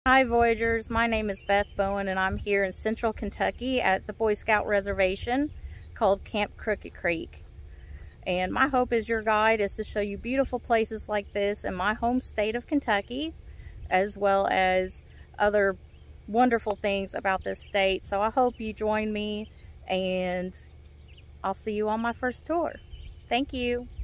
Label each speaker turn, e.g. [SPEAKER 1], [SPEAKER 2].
[SPEAKER 1] Hi Voyagers, my name is Beth Bowen and I'm here in central Kentucky at the Boy Scout reservation called Camp Crooked Creek. And my hope as your guide is to show you beautiful places like this in my home state of Kentucky, as well as other wonderful things about this state. So I hope you join me and I'll see you on my first tour. Thank you.